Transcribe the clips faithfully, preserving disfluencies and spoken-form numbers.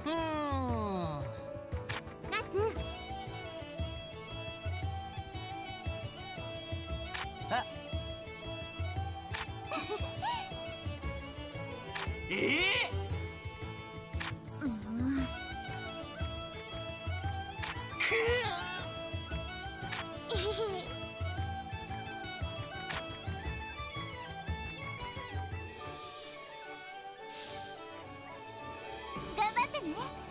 ふん。 夏。 あ。ええー。うん。くぅ。 頑張ってね。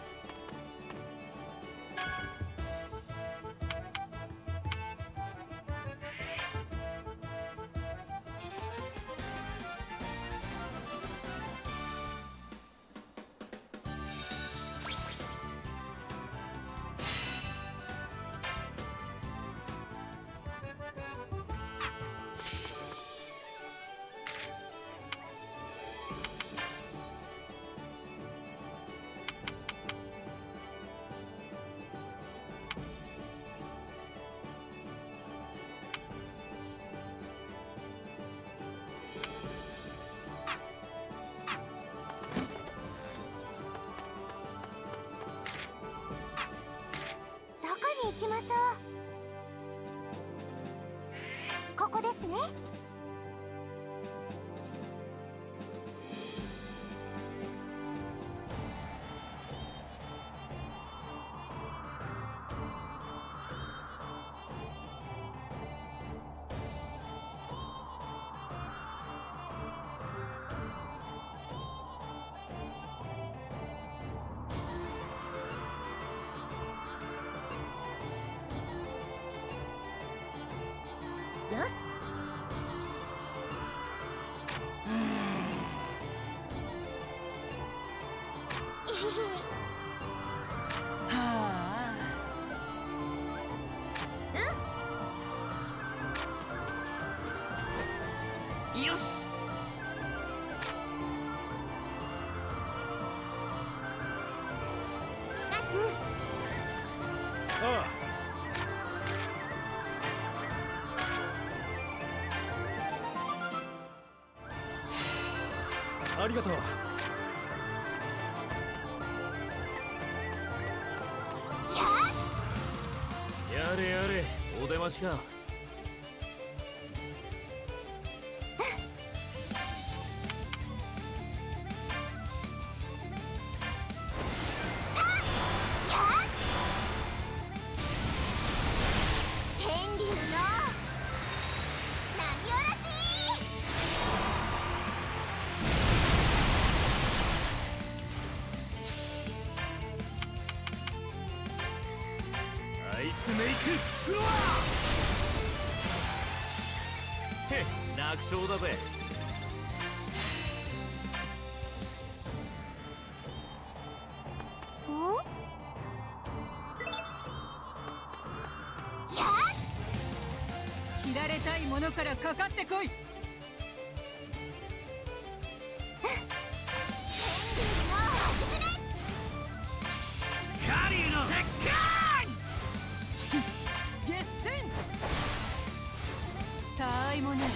どこに行きましょう。ここですね。よし。 うん。はあ。うん。よし。 夏。 ああ。ありがとう。やれやれ、お出ましか。 天竜の波下ろし。 アイスメイクフロア。へっ、楽勝だぜ。 お？やっ！ 切られたいものからかかってこい。 カリーの鉄拳。 決戦。たあいもない。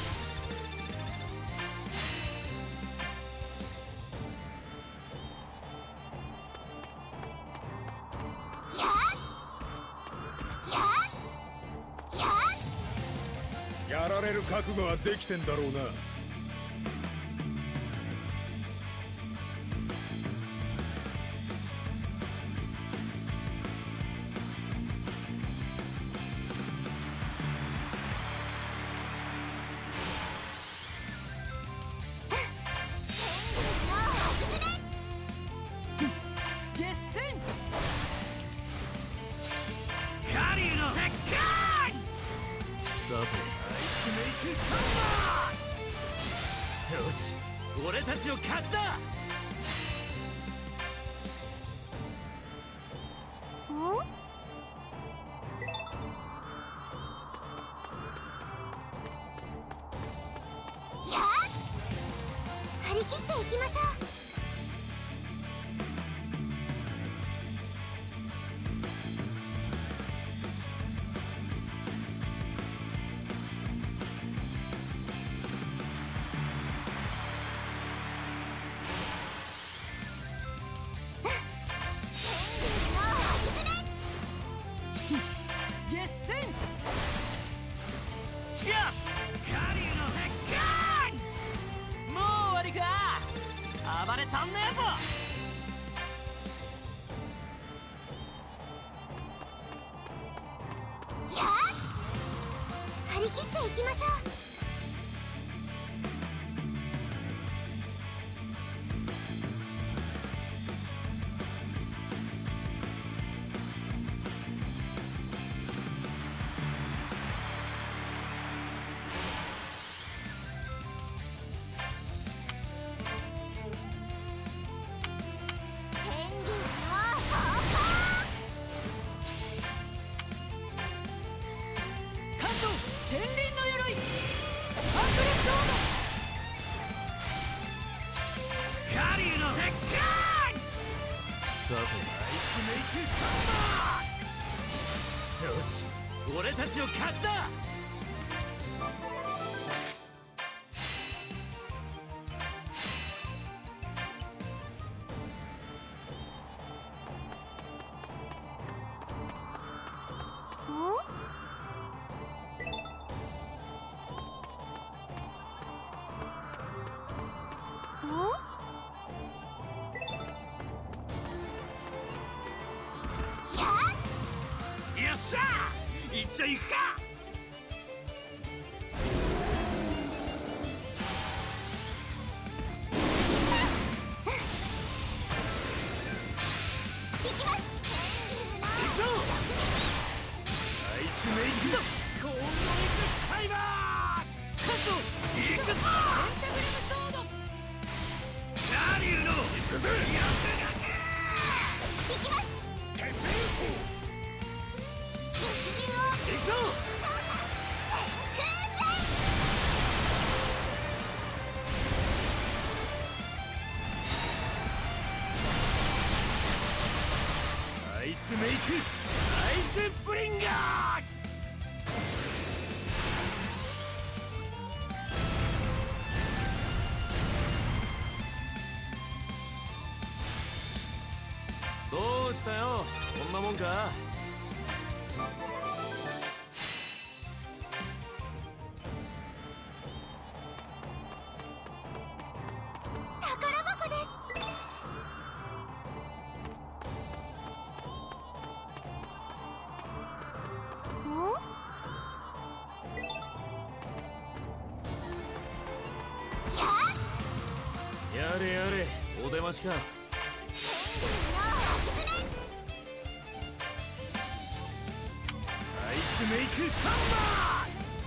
やっ！やっ！やっ！ やられる覚悟はできてんだろうな。 決戦。 カリーの鉄拳。さて、アイスメイクカンバー。よし、俺たちの勝ちだ。 お？やっ！張り切っていきましょう。 暴れたんねえぞ。 やー張り切っていきましょう。 よし、俺たちの勝ちだ。よっしゃー、いっちゃいくか。 行きます。天竜の行くぞ。アイスメイクだ。コーンドエクスタイマー。カット。行くぞ。ペンタグラムソード。ガリューの。行くぞ。 行きます。 決定。行くぞ。アイスメイク、アイスブリンガー。どうしたよ、こんなもんか。 宝箱です。 やれやれ、お出ましか。アイスメイクハン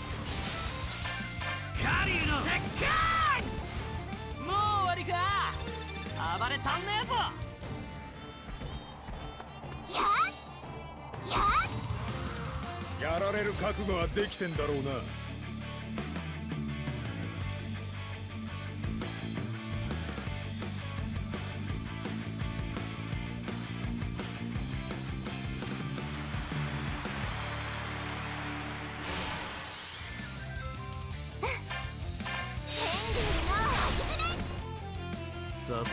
マー。カリューの鉄拳。 もう終わりか。暴れたんねえぞ。 やられる覚悟はできてんだろうな。 さて、アイ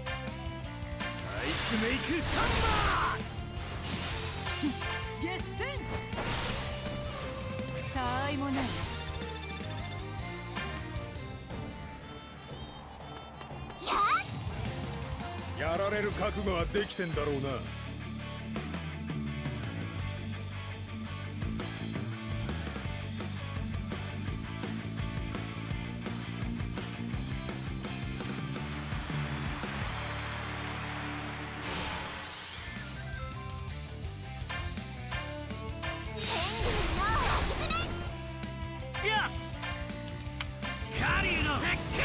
スメイクハンマー。 決戦。たわいもない。 やられる覚悟はできてんだろうな。 よし、カリューの鉄拳。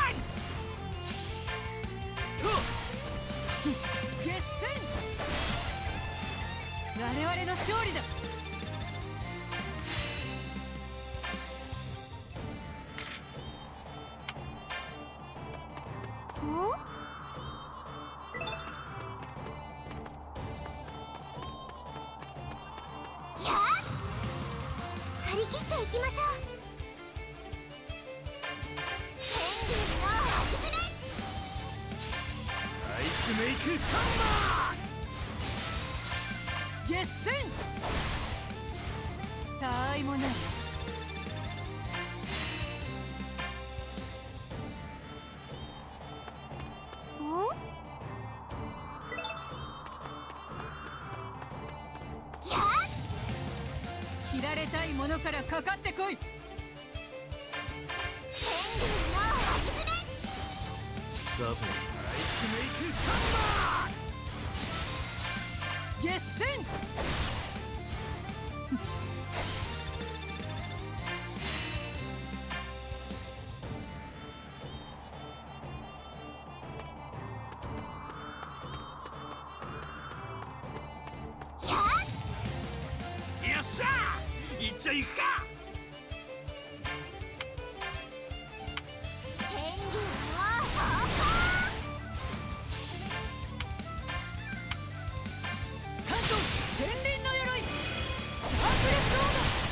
と決戦。我々の勝利だ。 張り切っていきましょう。 アイスメイクハンマー。 決戦。たわいもない。 おれたいものからかかってこい。 天竜の萩詰め。 さて、アイスメイクカンバー。 決戦。 よっしゃー、いっちゃいくか。 天竜の方向。 関東天輪の鎧サークレスロー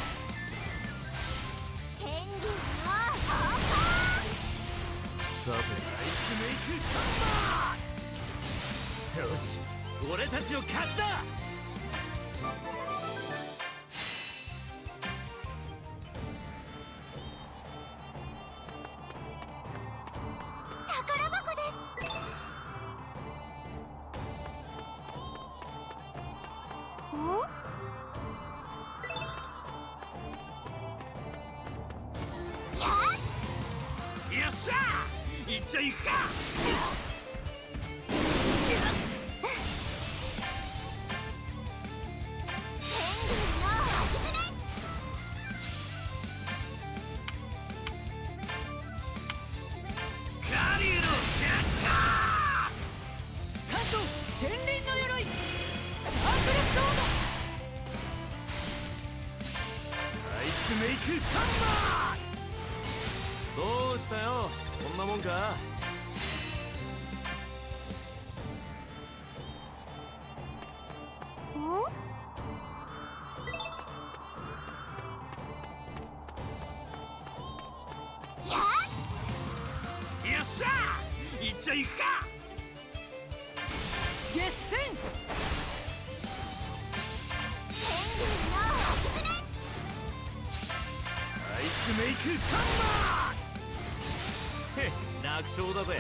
天竜の方向。 さて、アイスメイクカンバー。よし、俺たちの勝ちだ。 宝箱です。お？やっ！ よっしゃー、いっちゃいくか。 天竜の萩詰め。 カリュウの逆化。 関東天輪の鎧サークレスローアイスメイクカンバー。どうしたよ、こんなもんか。 お？やっ！ よっしゃー、いっちゃいくか。 決戦。 天竜の萩詰め。 アイスメイクカンバー。へっ、楽勝だぜ。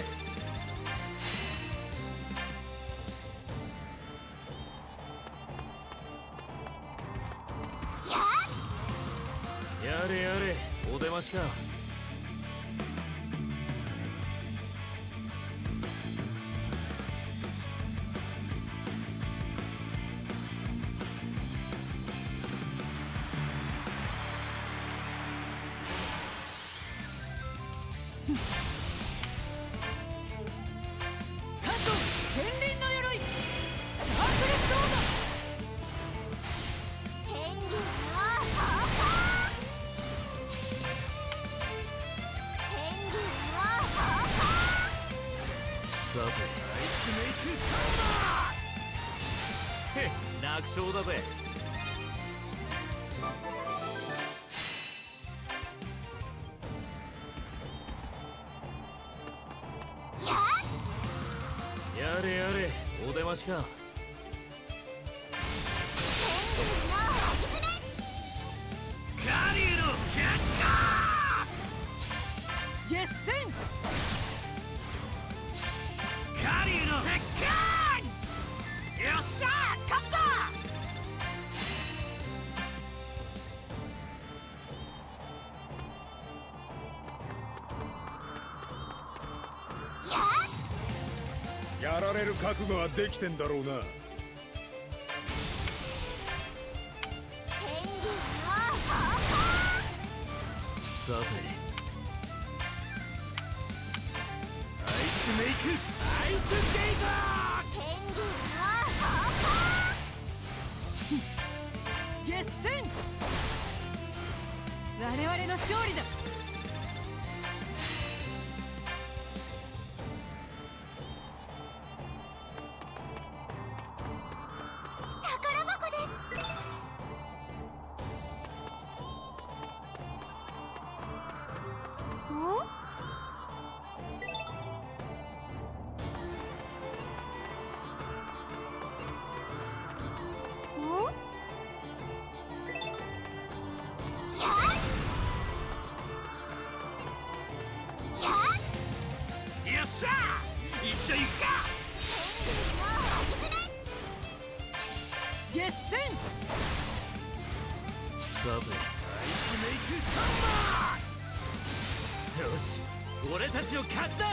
やっ！ やれやれ、お出ましか。 関東天輪の鎧サークレスロー天竜の方向。天竜の方向。 さて、アイスメイクカンバー。へっ、楽勝だぜ。 やっ！ やれやれ、お出ましか。 天竜の萩詰め。 カリュウの逆化。 決戦。 カリュウの鉄拳。よっしゃー、勝った。 やっ！ やられる覚悟はできてんだろうな。 天竜の方向。 さて、アイスメイクアイスゲイザ天竜の方向。 決戦。我々の勝利だ。 宝箱です。お？お？やっ！ さてアイスメイクハンマー。よし、俺たちの勝ちだ。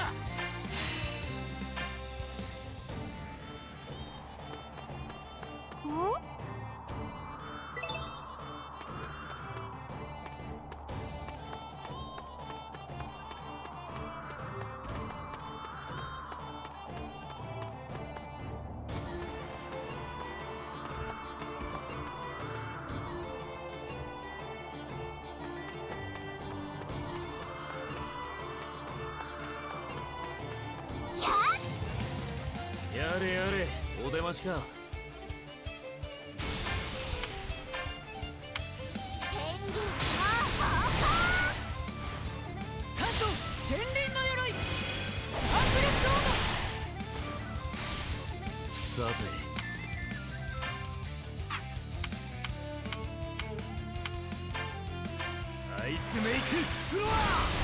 やれやれ、お出ましか。 関東天輪の鎧アクレスソード。 さてアイスメイクフロア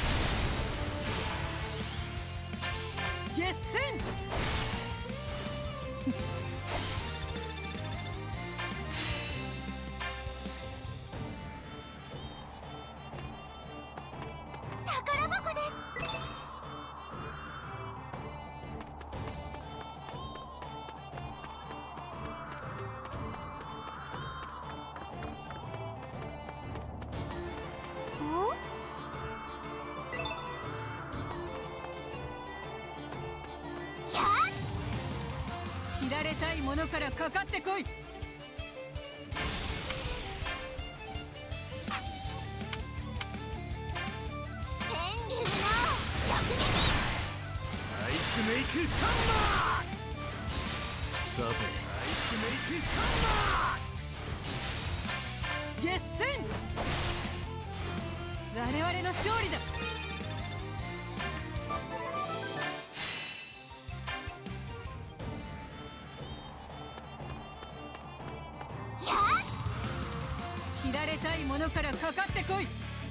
決戦。 宝箱です。 知られたいものからかかってこい。 天竜の逆撃。 アイスメイクハンマー。さてアイスメイクハンマー決戦。我々の勝利だ。知られたいものからかかってこい。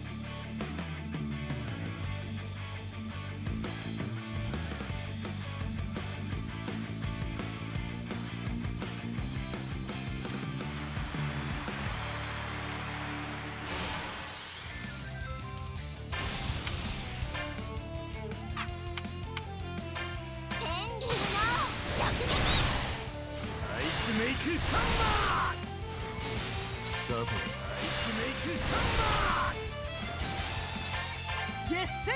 天竜の逆撃。 アイスメイクハンマー。さてアイスメイクハンマー決戦。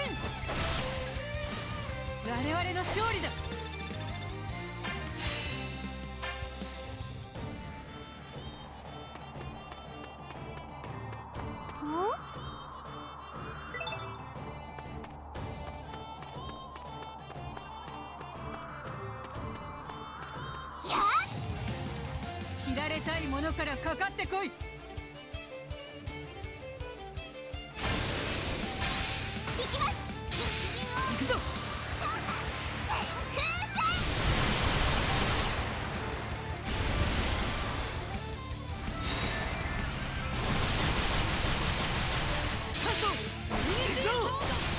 我々の勝利だ。知られたいものからかかってこい。行くぞ。関東ミニチュアソー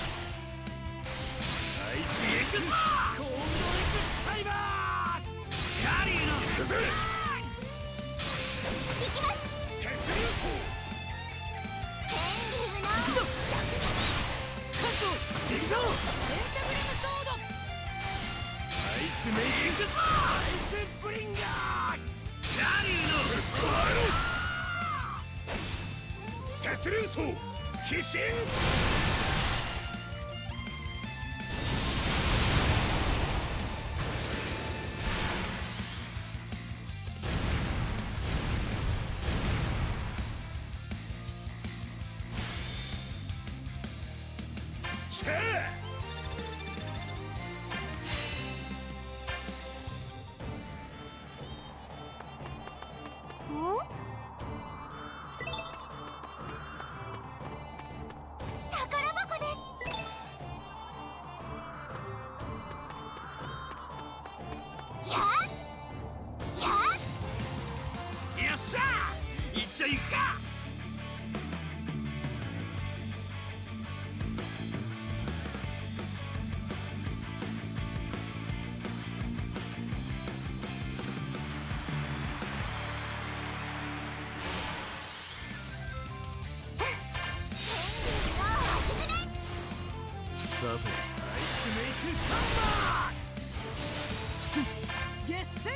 アイスエクスコールドエクスタイマー。ガリーの行くぜ。 天竜の関東行くぞ。 ペンタグラムソード。 アイスメイクアイスブリンガー。ガリーの血流層鬼神。シェー。 宝箱です。やっやっよっしゃー、一丁行くか。 アイスメイクハンマー決戦。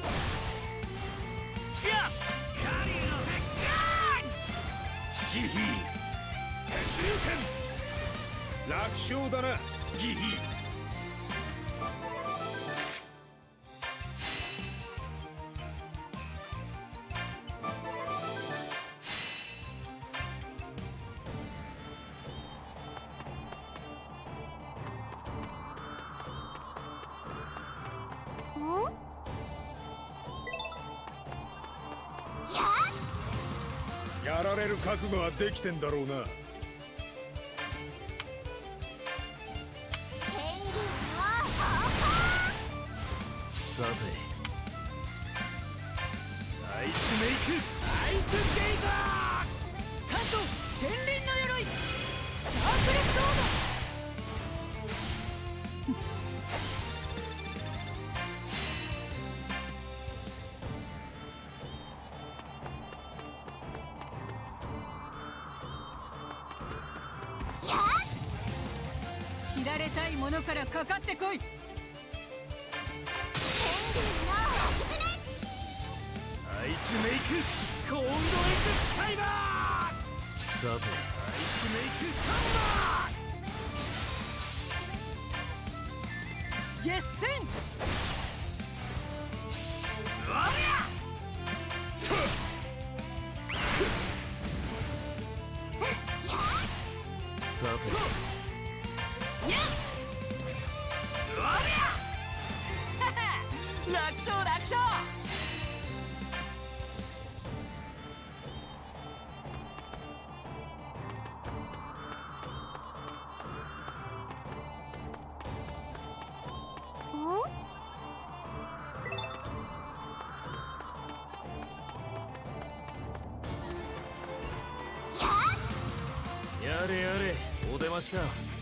やっカリーの鉄拳ギヒー鉄流拳楽勝だなギヒーやられる覚悟はできてんだろうな。 天竜の方さてアイスメイクアイスゲイザー関東天輪の鎧サークレットソード。知られたいものからかかってこい。 天竜の吐き爪アイスメイクコールドエクスカイバーさてアイスメイクハンマー決戦。 おりゃさてにゃっおりゃ楽勝楽勝。 やれやれお出ましか。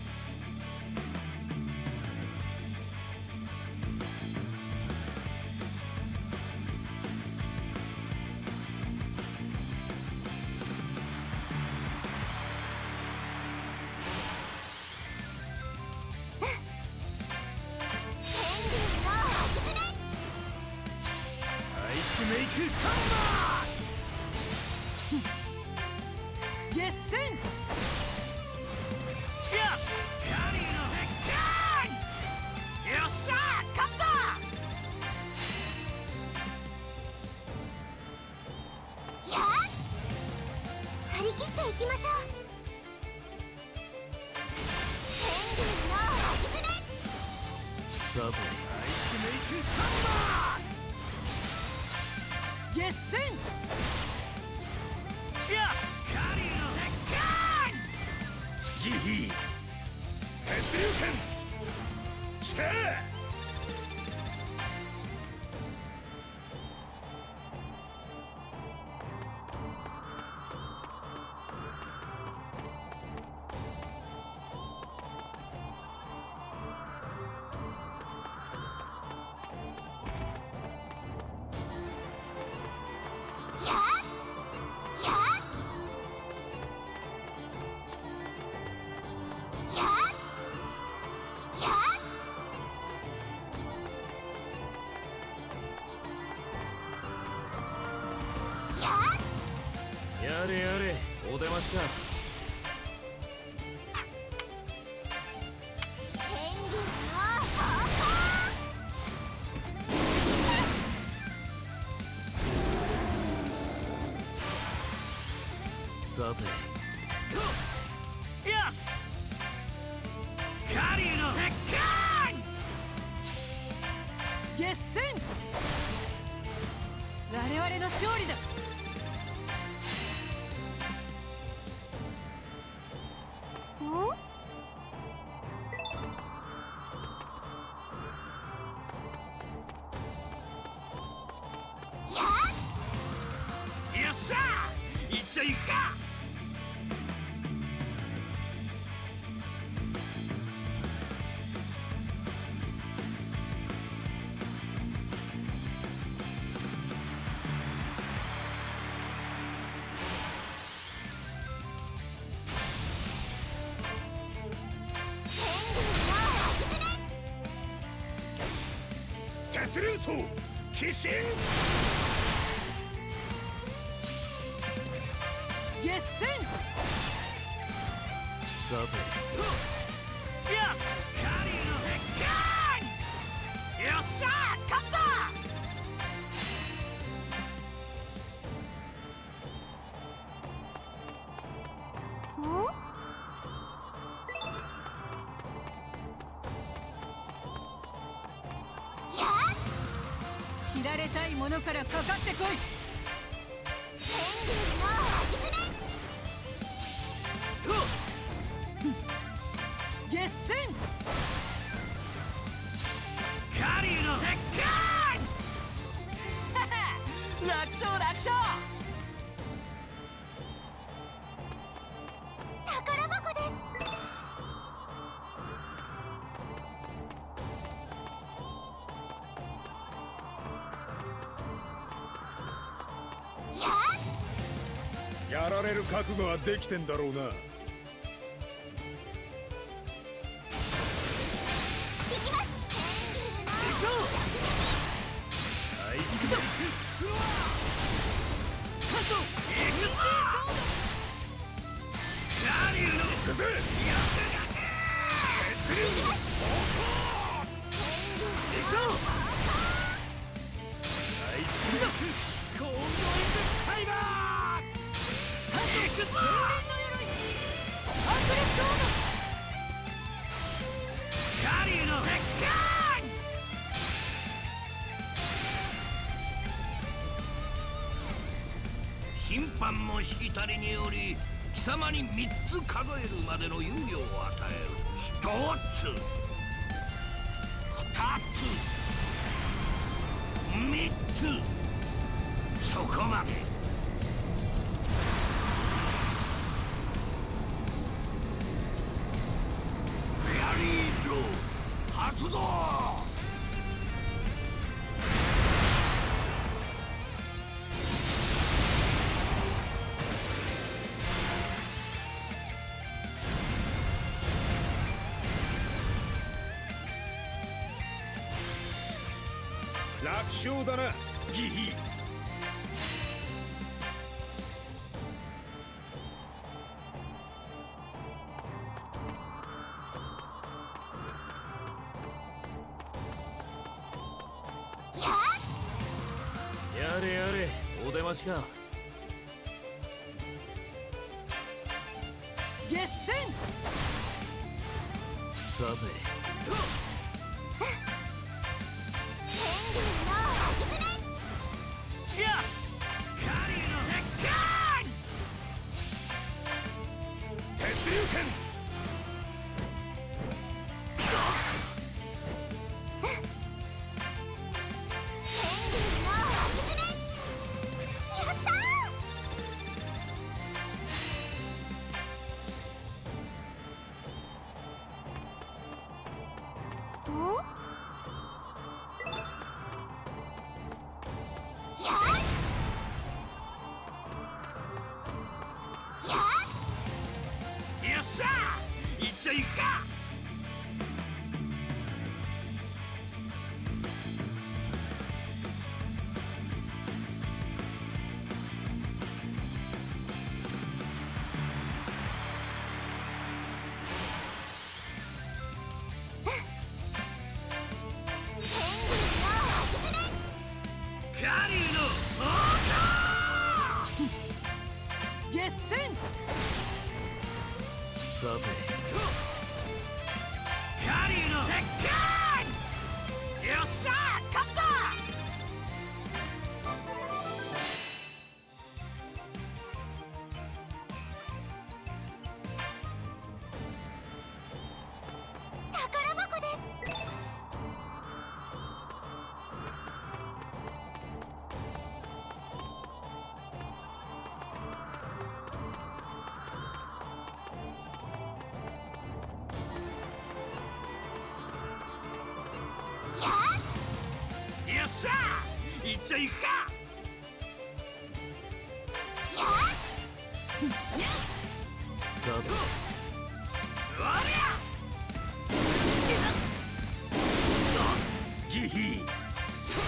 アイスメイクハンマー決戦。 やっカリーの鉄拳よっしゃ勝ったやっ張り切っていきましょう。天竜の吐き爪さてアイスメイクハンマー決戦。 やっカリーの鉄拳ギヒー鉄流拳シェーやれやれお出ましか。 天竜の方さてよしカリーの鉄拳決戦。我々の勝利だ。 よっしゃ行っちゃいくか。 天竜血流層鬼神決戦。 さてとよしカリーの鉄拳よっしゃ勝ったん？やっ！ 知られたいものからかかってこい。 天竜の萩爪！ と決戦。 カリーの鉄拳楽勝楽勝宝箱です。やっ！ やられる覚悟はできてんだろうな。 いきます。天竜の行こうあいつだカット行くぞカリーの行くぜ。 血流行こうあいつだコーンノイズタイマー行くぞ天輪の鎧アクレットオーカリーの鉄拳審判もしきたりにより貴様にみっつ数えるまでの猶予を与える。ひとつふたつみっつそこまで。フェアリードロー発動。 楽勝だなギヒ。 やれやれお出ましか。 決戦。 さてと天竜の萩爪！ よしカリーの鉄拳鉄流拳。 天竜の萩爪！やったー！ん？やっ！やっ！ よっしゃ一緒行くか。カリーの王決戦。 さてとカリーの鉄拳よっしゃ勝った宝箱です。 よっしゃ一緒行くか。 やっ！ さておりゃギヒ。 さ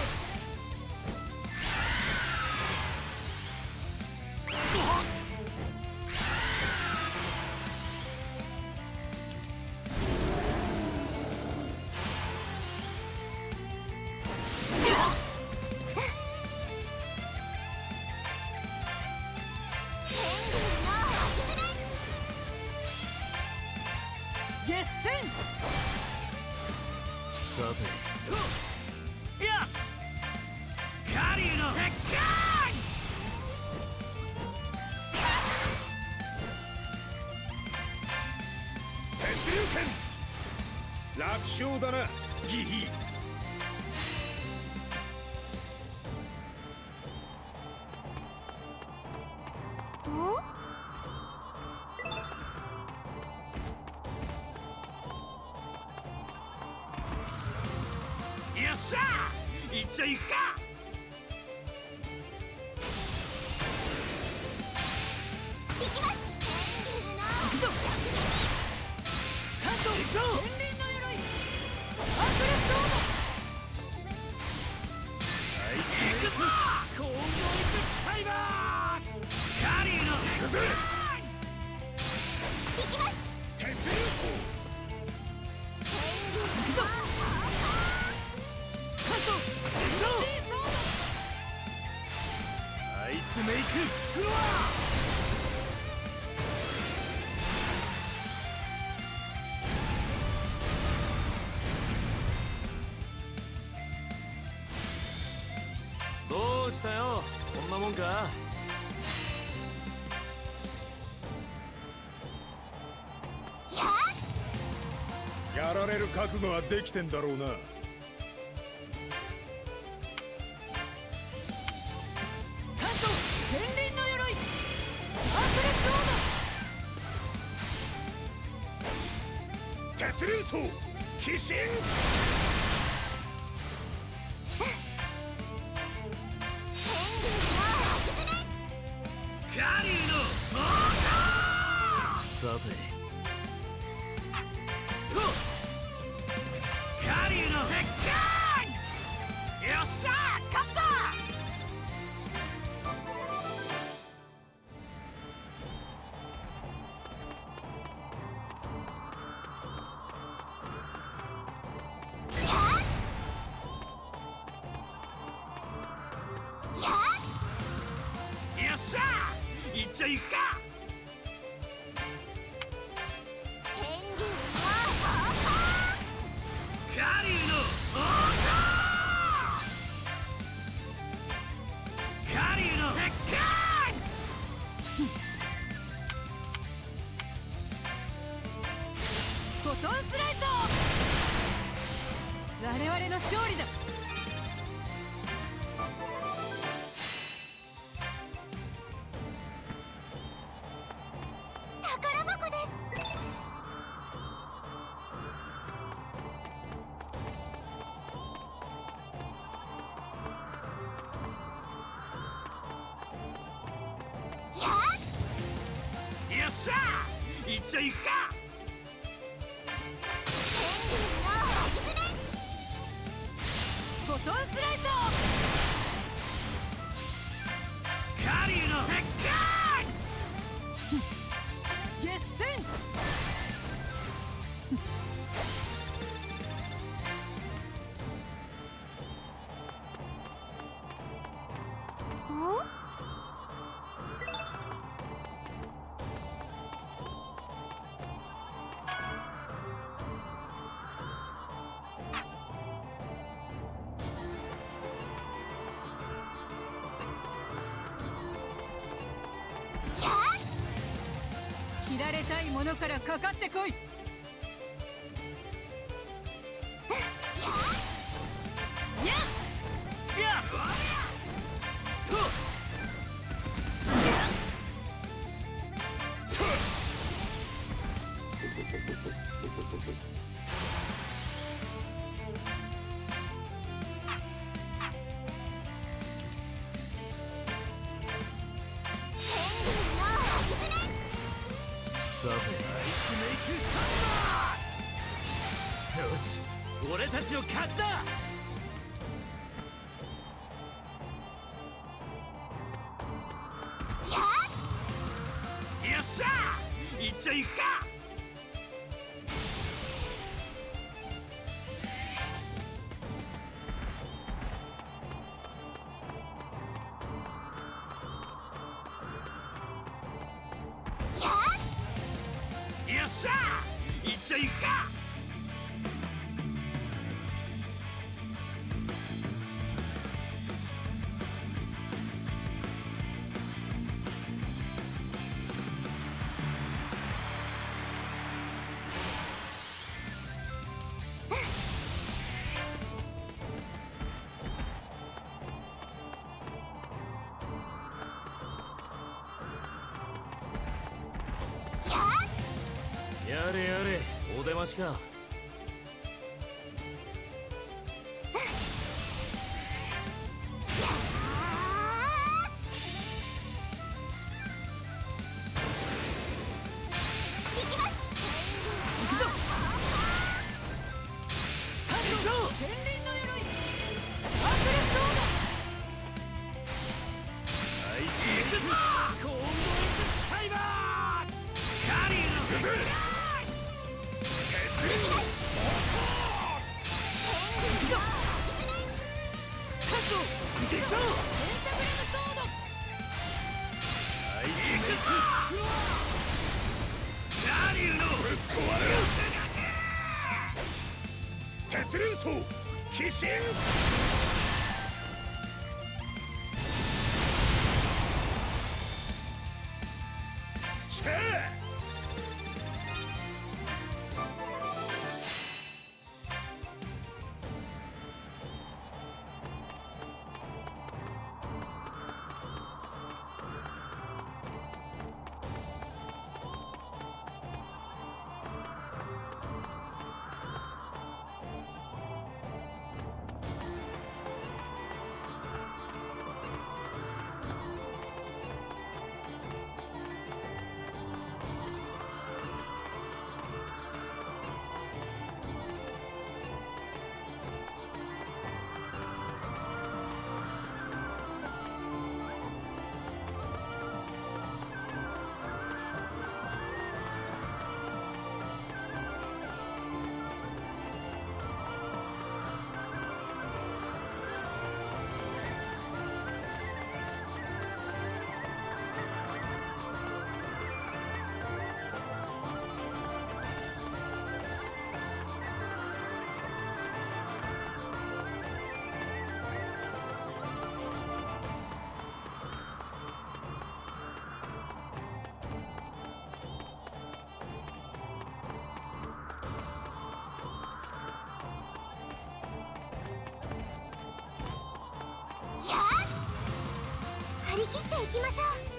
勝だなギヒ。 よっしゃ行っちゃいくか。 行きます。 行くぞ。関東天輪の鎧アクレスソーアイスメイクコールドエクスタイバー。カリーの行くぜ。 行きます。 鉄流行くぞ。関東天輪ソーアイスメイクフロア。どうしたよ、こんなもんか。 やられる覚悟はできてんだろうな。 関東天輪の鎧アクレスソード鉄流層鬼神。 カリーのモーター。さてとカリーの鉄拳。よっしゃ勝った。よっしゃ行っちゃいくか。カリーのモーター。カリーの鉄拳。 フォトンスライト。我々の勝利だ。 宝箱です。 よっしゃ行っちゃいくか。 フォトンスライト。 カリーの鉄拳。 決戦。切られたいものからかかってこい。にゃっやっとさてアイスメイクタイマー。よし俺たちの勝ちだ。よっしゃ行っちゃいくか。よっしゃ行っちゃいくか。 出ましか。 鉄連装起身。チェ張り切っていきましょう。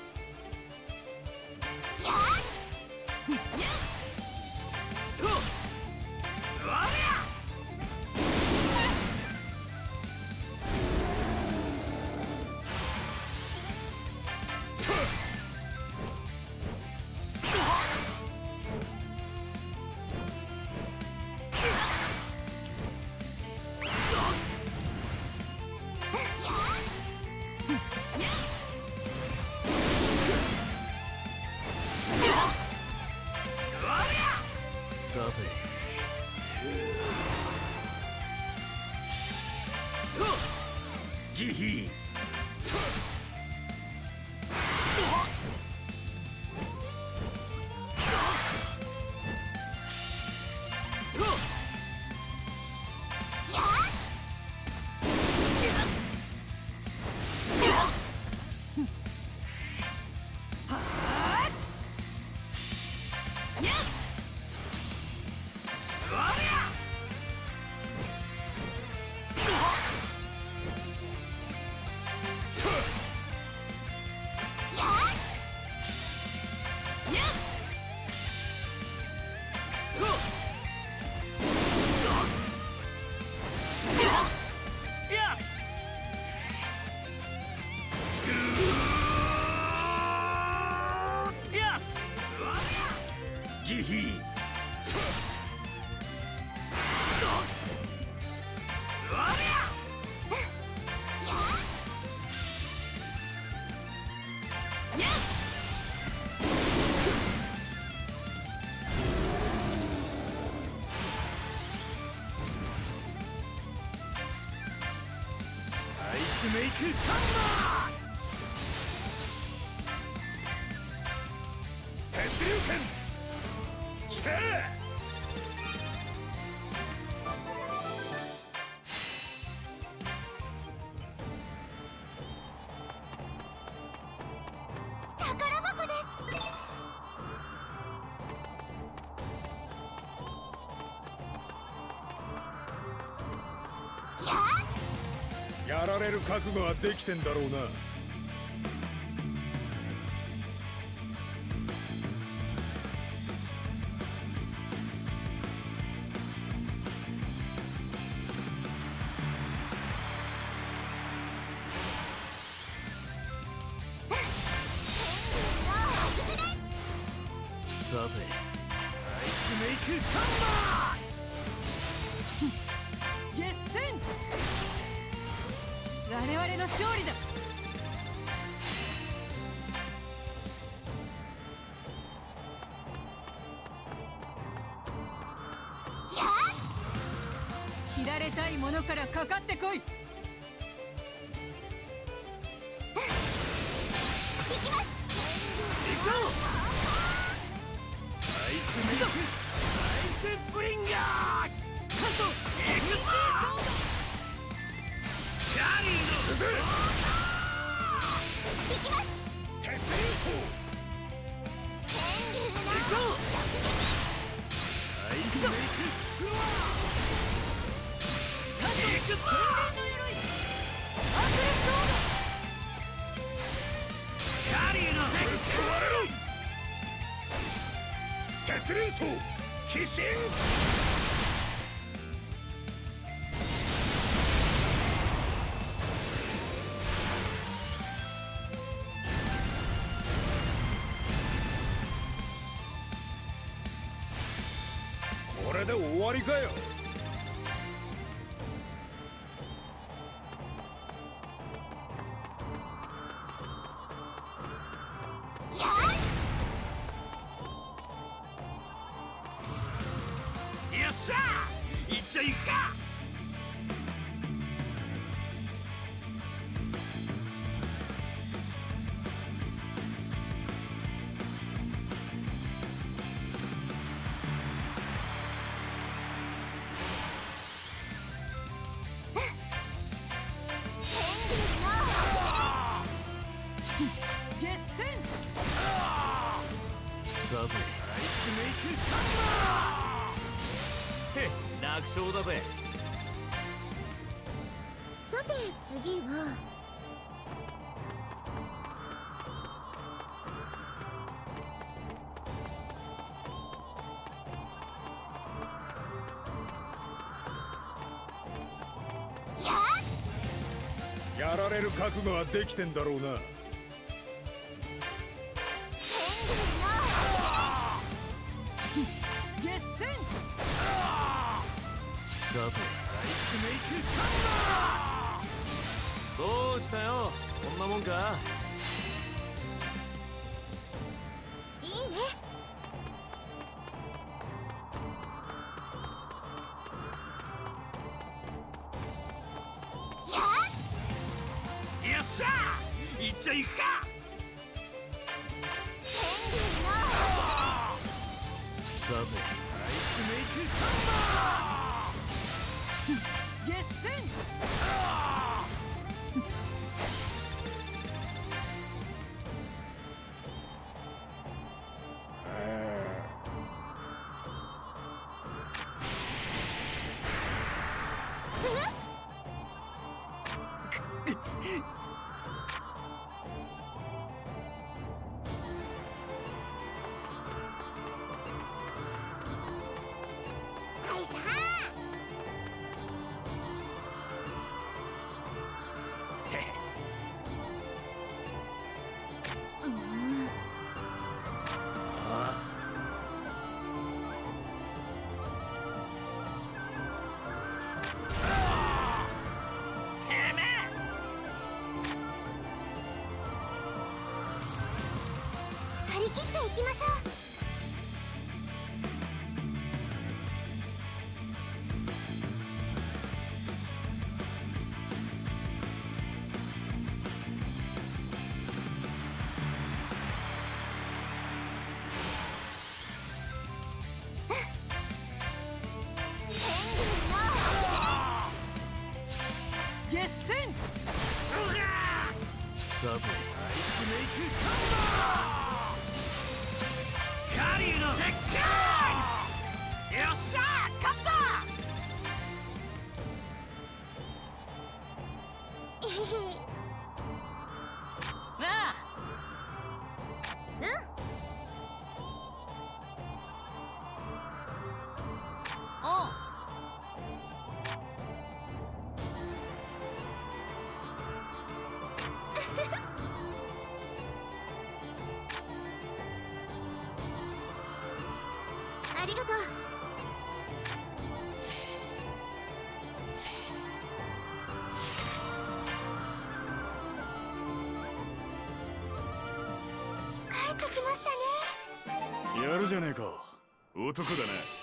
やっやっとわりゃさてとギヒとやっギヒアイスメイクハンマー鉄流拳チェーやられる覚悟はできてんだろうな。 さてアイスメイクハンマー決戦。我々の勝利だ。切られたいものからかかってこい。 行きます。 行こう。アイスメイクアイスブリンガーカソ行くぞ。ガリーの行きます。 テン天竜の行こう。アイスメイクフロアカソ行くぞ。 天然の鎧アクレソガリーの鉄輪層鬼神。これで終わりかよ。 やよっしゃー行っちゃいくか。 決戦。 さてアイスメイクハンマーへっ楽勝だぜ。 さて次はやられる覚悟はできてんだろうな。 決戦。 さてアイスメイクハンマーどうしたよこんなもんか。 いいね。 よっしゃー行っちゃいくか。さてアイスメイクハンマー決戦。 はいさー。うんてめえ張り切っていきましょう。 決戦。 さてアイスメイクハンマーガリーの鉄拳よっしゃー勝った。 えへへ。 なあうんおう。 りがとう。帰ってきましたね。 やるじゃねえか。男だな。